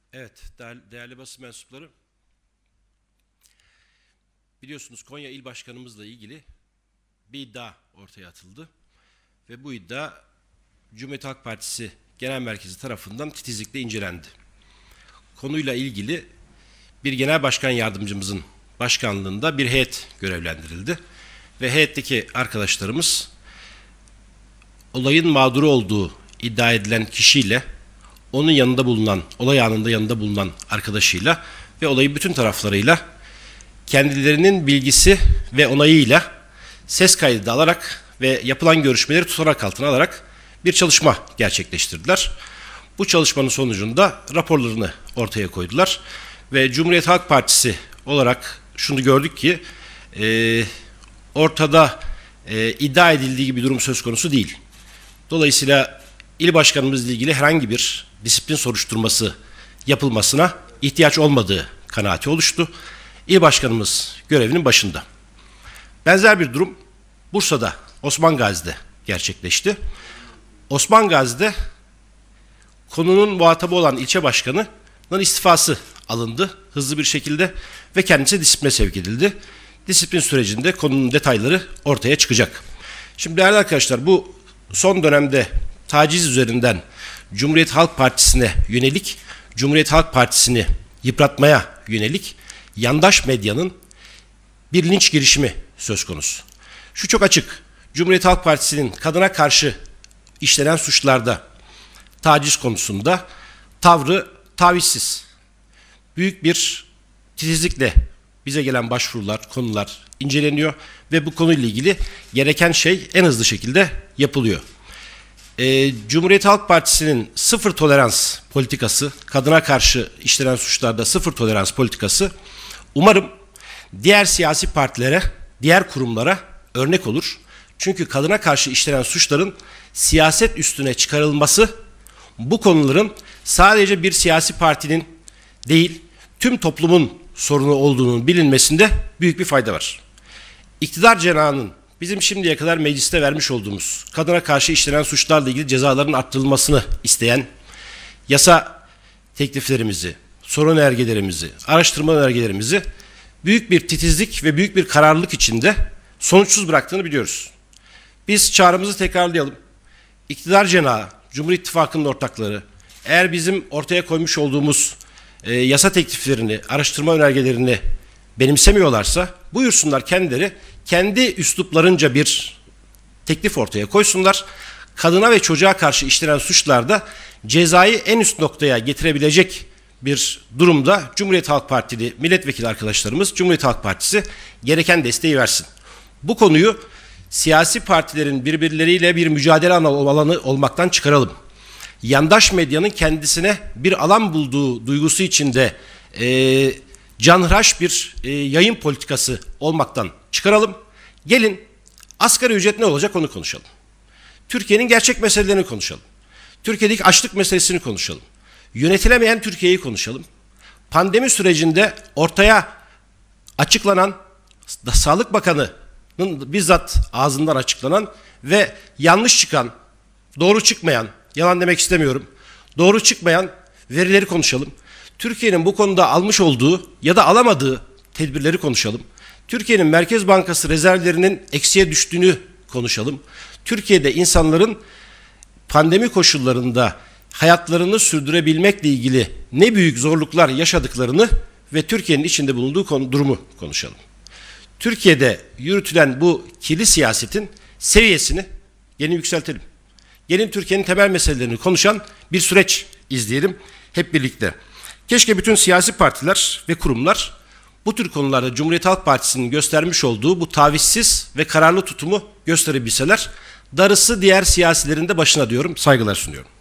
Evet, değerli basın mensupları, biliyorsunuz Konya İl Başkanımızla ilgili bir iddia ortaya atıldı. Ve bu iddia Cumhuriyet Halk Partisi Genel Merkezi tarafından titizlikle incelendi. Konuyla ilgili bir genel başkan yardımcımızın başkanlığında bir heyet görevlendirildi. Ve heyetteki arkadaşlarımız olayın mağduru olduğu iddia edilen kişiyle, onun yanında bulunan, olay anında yanında bulunan arkadaşıyla ve olayın bütün taraflarıyla kendilerinin bilgisi ve onayıyla ses kaydı da alarak ve yapılan görüşmeleri tutanak altına alarak bir çalışma gerçekleştirdiler. Bu çalışmanın sonucunda raporlarını ortaya koydular ve Cumhuriyet Halk Partisi olarak şunu gördük ki ortada iddia edildiği gibi bir durum söz konusu değil. Dolayısıyla il başkanımızla ilgili herhangi bir disiplin soruşturması yapılmasına ihtiyaç olmadığı kanaati oluştu. İl başkanımız görevinin başında. Benzer bir durum Bursa'da, Osman Gazi'de gerçekleşti. Osman Gazi'de konunun muhatabı olan ilçe başkanının istifası alındı hızlı bir şekilde ve kendisi disipline sevk edildi. Disiplin sürecinde konunun detayları ortaya çıkacak. Şimdi değerli arkadaşlar, bu son dönemde taciz üzerinden Cumhuriyet Halk Partisi'ne yönelik, Cumhuriyet Halk Partisi'ni yıpratmaya yönelik yandaş medyanın bir linç girişimi söz konusu. Şu çok açık, Cumhuriyet Halk Partisi'nin kadına karşı işlenen suçlarda, taciz konusunda tavrı tavizsiz. Büyük bir titizlikle bize gelen başvurular, konular inceleniyor ve bu konuyla ilgili gereken şey en hızlı şekilde yapılıyor. Cumhuriyet Halk Partisi'nin sıfır tolerans politikası, kadına karşı işlenen suçlarda sıfır tolerans politikası umarım diğer siyasi partilere, diğer kurumlara örnek olur. Çünkü kadına karşı işlenen suçların siyaset üstüne çıkarılması bu konuların sadece bir siyasi partinin değil, tüm toplumun sorunu olduğunun bilinmesinde büyük bir fayda var. İktidar cenahının bizim şimdiye kadar mecliste vermiş olduğumuz kadına karşı işlenen suçlarla ilgili cezaların arttırılmasını isteyen yasa tekliflerimizi, sorun önergelerimizi, araştırma önergelerimizi büyük bir titizlik ve büyük bir kararlılık içinde sonuçsuz bıraktığını biliyoruz. Biz çağrımızı tekrarlayalım. İktidar cenahı, Cumhur İttifakı'nın ortakları, eğer bizim ortaya koymuş olduğumuz yasa tekliflerini, araştırma önergelerini benimsemiyorlarsa buyursunlar kendileri, kendi üsluplarınca bir teklif ortaya koysunlar. Kadına ve çocuğa karşı işlenen suçlarda cezayı en üst noktaya getirebilecek bir durumda Cumhuriyet Halk Partili milletvekili arkadaşlarımız, Cumhuriyet Halk Partisi gereken desteği versin. Bu konuyu siyasi partilerin birbirleriyle bir mücadele alanı olmaktan çıkaralım. Yandaş medyanın kendisine bir alan bulduğu duygusu içinde canhıraş bir yayın politikası olmaktan çıkaralım. Gelin asgari ücret ne olacak onu konuşalım. Türkiye'nin gerçek meselelerini konuşalım. Türkiye'deki açlık meselesini konuşalım. Yönetilemeyen Türkiye'yi konuşalım. Pandemi sürecinde ortaya açıklanan Sağlık Bakanı'nın bizzat ağzından açıklanan ve yanlış çıkan, doğru çıkmayan, yalan demek istemiyorum, doğru çıkmayan verileri konuşalım. Türkiye'nin bu konuda almış olduğu ya da alamadığı tedbirleri konuşalım. Türkiye'nin Merkez Bankası rezervlerinin eksiye düştüğünü konuşalım. Türkiye'de insanların pandemi koşullarında hayatlarını sürdürebilmekle ilgili ne büyük zorluklar yaşadıklarını ve Türkiye'nin içinde bulunduğu durumu konuşalım. Türkiye'de yürütülen bu kirli siyasetin seviyesini gelin yükseltelim. Gelin Türkiye'nin temel meselelerini konuşan bir süreç izleyelim hep birlikte. Keşke bütün siyasi partiler ve kurumlar bu tür konularda Cumhuriyet Halk Partisi'nin göstermiş olduğu bu tavizsiz ve kararlı tutumu gösterebilseler. Darısı diğer siyasilerin de başına diyorum, saygılar sunuyorum.